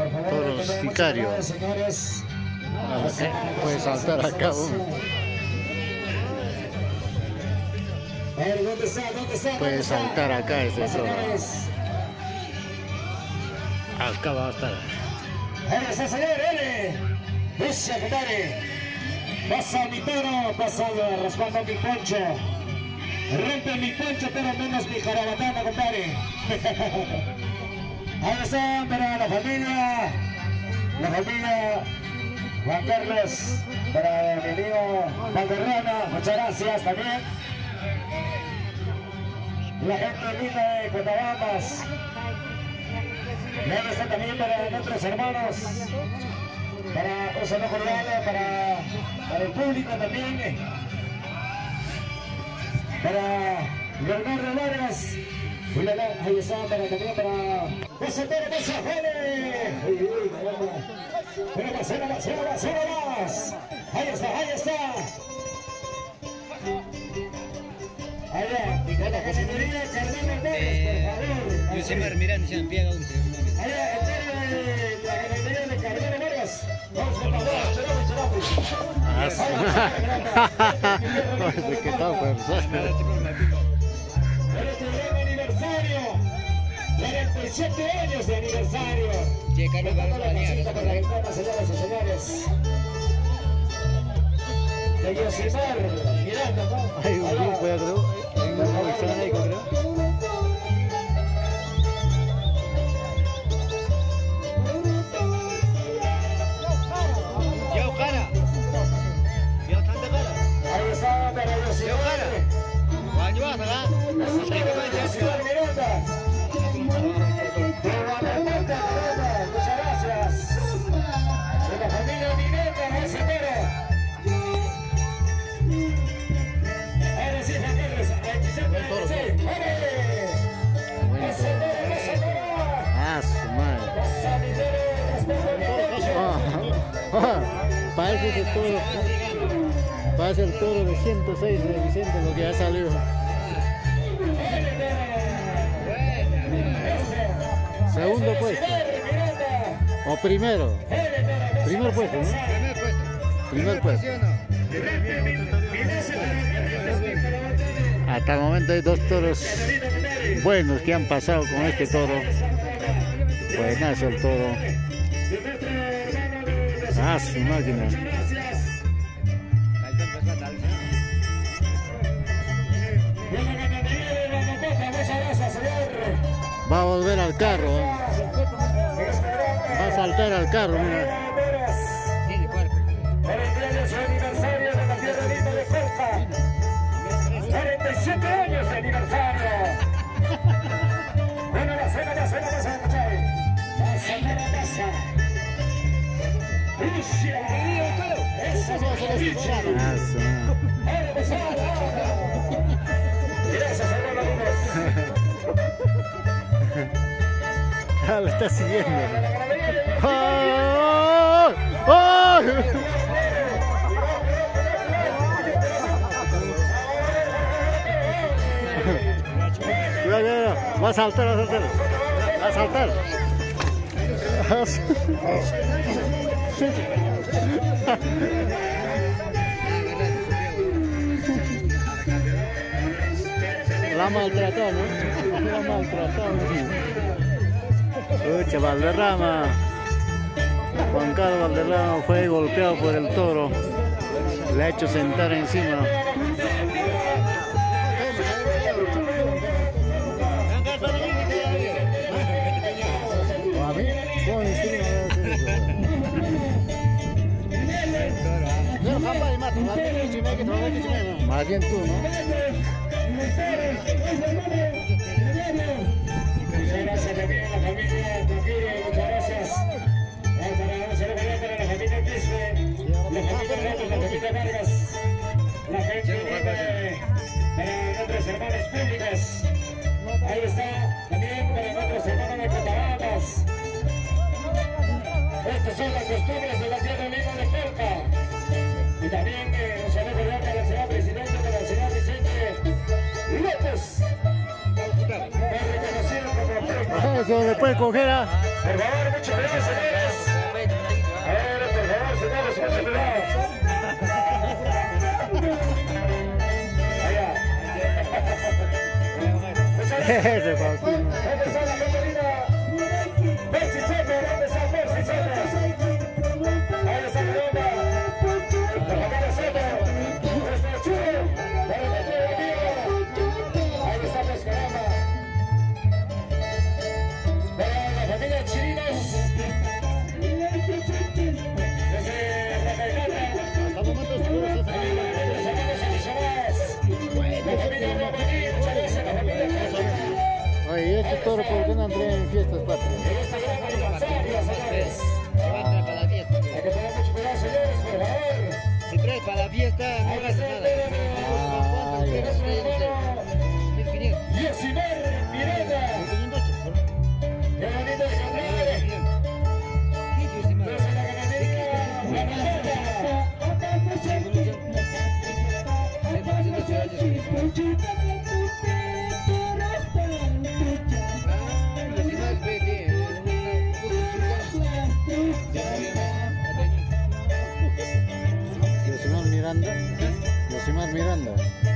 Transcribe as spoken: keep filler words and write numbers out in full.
Toros Sicario. Puede saltar acá uno. Puede saltar acá ese toro. Acá va a estar. Ahora está, señor, L. Lucia, compadre. Pasa mi toro, pasando, raspando mi poncho. Rompe mi poncho, pero menos mi jarabatana, compadre. Ahí está para la familia. La familia Juan Carlos, para mi amigo Valderrama, muchas gracias también. La gente linda de Cotabambas. Y ahí está también para nuestros hermanos, para José Luis Jordano, para, para el público también, para Leonardo Vargas. Ahí está para también para José Toro, José Jole. Uy, uy, caramba. Una más, una más, una más, una más. Ahí está, ahí está. Allá, con la cocinería Cardenal Vargas, por favor. Yusimar Miranda, se han pegado un segundo. Allá, el la ganadería de Cardenal Vargas. Vamos con la voz, choramos, choramos. No sé qué tal persona. En este gran aniversario, cuarenta y siete años de aniversario. Che, Carlos, Dando la Carlos, pasita por la ventana, señoras y señores. De Yusimar Miranda, ¿no? Hay un grupo, ya creo. Hay un grupo que están ahí, creo. Yo, cara. Yo, tanta cara. Ahí está para Yo, Yusimar. cara. Cuando vas, ¿verdad? Yusimar Miranda. De Guanajuato, Miranda. Muchas gracias. De la familia Miranda, ese toro. Ahora sí, Juan Carlos. Sí, ¡vale! ¡Ese toro, ese toro! Ah, su madre. ¡Pasa mi toro! ¡Respeto mi toro! Ah, ah, parece ese toro. Parece el toro de ciento seis de Vicente, lo que ha salido. Segundo puesto. O primero. Primer puesto, ¿no? Primer puesto. Primer puesto. Hasta el momento hay dos toros buenos que han pasado con este toro. Buenazo el toro. Ah, su máquina. Va a volver al carro. ¿eh? Va a saltar al carro, mira. Tiene cuerpo. Por el día de su aniversario de la tierra linda de Colca. cuarenta y siete años de aniversario. Bueno, la cena, la cena, la cena, muchachos. Pasa, para casa. Rusia. Esa es la Rusia. Ah, su madre. Gracias, hermano. Ah, lo está siguiendo. ¡Oh! ¡Oh! Cuidado, cuidado. Va a saltar, va a saltar. Va a saltar. La ha maltratado, ¿no? La ha maltratado. Ucha, Valderrama. Juan Carlos Valderrama fue golpeado por el toro. Le ha hecho sentar encima. Más bien tú, ¿no? Muchas gracias también a la familia Toquillo, muchas gracias. Un saludo para la familia Quispe, la familia López, la familia Vargas, la gente de para nuestros hermanos públicos. Ahí está, también para nuestros hermanos de Cotabambas. Estas son las costumbres de la tierra linda de Colca. Y también eh, un saludo cordial para el señor presidente, para el señor Vicente López. Eso le puede coger a... Por favor, mucho cuidado, señores. A ver, por favor, señores, mucho cuidado. Allá. Ese Faustino. ¿Dónde está la Catarina? Mercy Soto, ¿dónde está Mercy Soto? Ahí está la bomba. La familia Soto. Nuestro chulo. Para el otro día. Ahí estamos, caramba. Para la familia Chirinos. Desde Rafagana. Hasta momentos seguros Ahí la familia Sacados Adicionales. La familia Guamaní. Muchas gracias, la familia Castro. Oye, ¿y este toro por qué no entré en fiestas patrias? En este gran aniversario, señores. Se va a traer para la fiesta. Hay que tener mucho cuidado, señores, por favor. Si trae para la fiesta, no gasta nada. Ah, ya. mil quinientos. Yosimar Miranda. Qué bonito el canal. Desde la ganadería La Miranda. Yosimar Miranda. Yosimar Miranda.